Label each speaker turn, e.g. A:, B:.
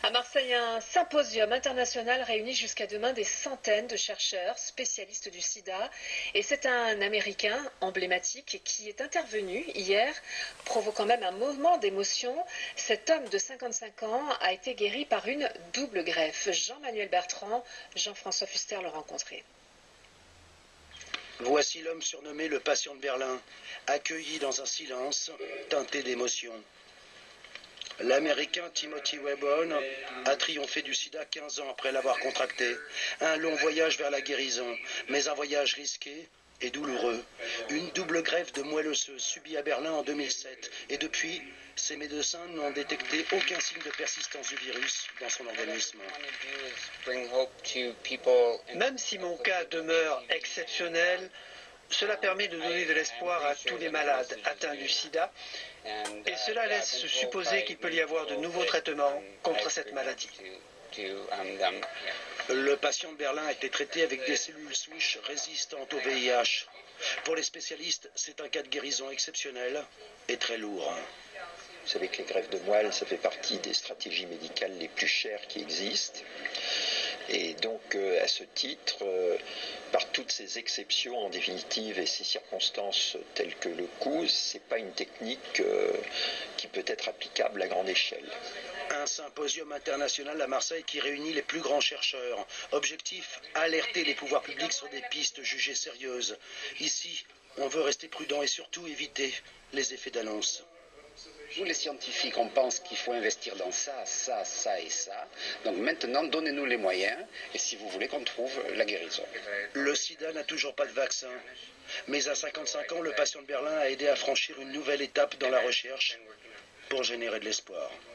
A: À Marseille, un symposium international réunit jusqu'à demain des centaines de chercheurs spécialistes du sida. Et c'est un Américain emblématique qui est intervenu hier, provoquant même un mouvement d'émotion. Cet homme de 55 ans a été guéri par une double greffe. Jean-Manuel Bertrand, Jean-François Fuster le rencontrait.
B: Voici l'homme surnommé le patient de Berlin, accueilli dans un silence teinté d'émotion. L'Américain Timothy Webon a triomphé du sida 15 ans après l'avoir contracté. Un long voyage vers la guérison, mais un voyage risqué et douloureux. Une double greffe de moelle osseuse subie à Berlin en 2007. Et depuis, ces médecins n'ont détecté aucun signe de persistance du virus dans son organisme.
C: Même si mon cas demeure exceptionnel, cela permet de donner de l'espoir à tous les malades atteints du sida et cela laisse supposer qu'il peut y avoir de nouveaux traitements contre cette maladie.
B: Le patient de Berlin a été traité avec des cellules souches résistantes au VIH. Pour les spécialistes, c'est un cas de guérison exceptionnel et très lourd.
D: Vous savez que les greffes de moelle, ça fait partie des stratégies médicales les plus chères qui existent. Et donc, à ce titre, par toutes ces exceptions en définitive et ces circonstances telles que le coût, ce n'est pas une technique qui peut être applicable à grande échelle.
B: Un symposium international à Marseille qui réunit les plus grands chercheurs. Objectif, alerter les pouvoirs publics sur des pistes jugées sérieuses. Ici, on veut rester prudent et surtout éviter les effets d'annonce.
E: Nous, les scientifiques, on pense qu'il faut investir dans ça, ça, ça et ça. Donc maintenant, donnez-nous les moyens, et si vous voulez qu'on trouve la guérison.
B: Le sida n'a toujours pas de vaccin. Mais à 55 ans, le patient de Berlin a aidé à franchir une nouvelle étape dans la recherche pour générer de l'espoir.